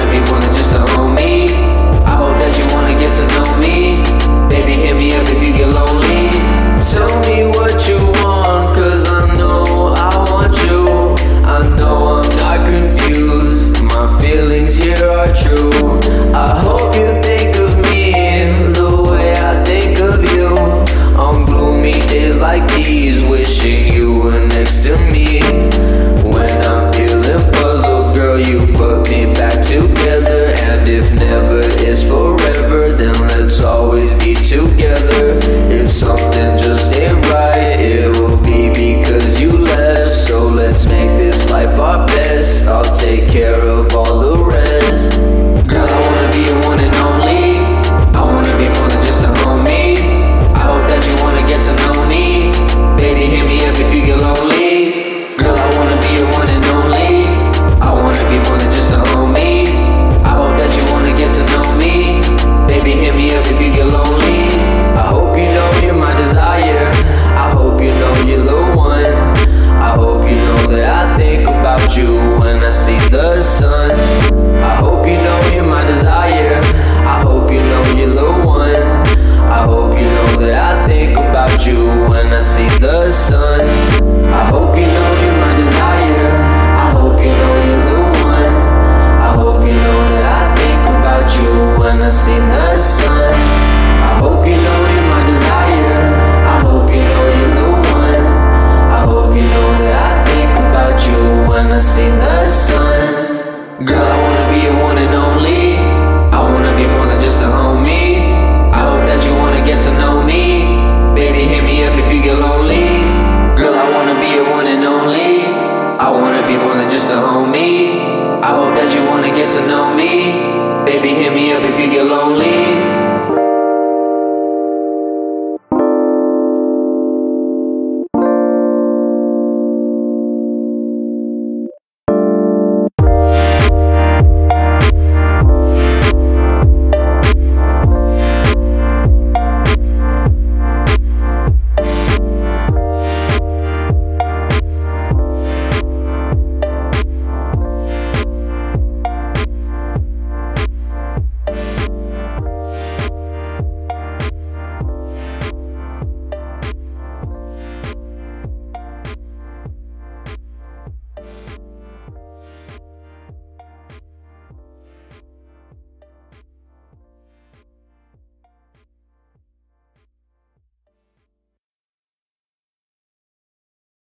be more than just a homie. I hope that you wanna get to know me. Baby, hit me up if you get lonely. Tell me what you want, cause I know I want you. I know I'm not confused, my feelings here are true. I hope you think of me the way I think of you. On gloomy days like these, wishing you were next to me. When I'm feeling puzzled, girl, you put me back together. And if never is forever, then let's always be together. If something just ain't right, it will be because you left. So let's make this life our best. I'll take care of all the rest. Girl, I wanna be your one and only. I wanna be more than just a homie. I hope that you wanna get to know me. Baby, hit me up if you get lonely. Girl, I wanna be your one and only. I wanna be more than just a homie. I hope that you wanna get to know me. Baby, hit me up if you get lonely. I hope you know you're my desire. I hope you know you're the one. I hope you know that I think about you when I see the sun. I hope you know you're my desire. I hope you know you're the one. I hope you know that I think about you when I see the sun. I hope you know you're my desire. I hope you know you're the one. I hope you know that I think about you when I see the sun. I hope you know you're my desire. I hope you know you're the one. I hope you know that I think about you when I see the sun. Girl, I wanna be your one and only. I wanna be more than just a homie. I hope that you wanna get to know me. Baby, hit me up if you get lonely. Girl, I wanna be your one and only. I wanna be more than just a homie. I hope that you wanna get to know me. Baby, hit me up if you get lonely.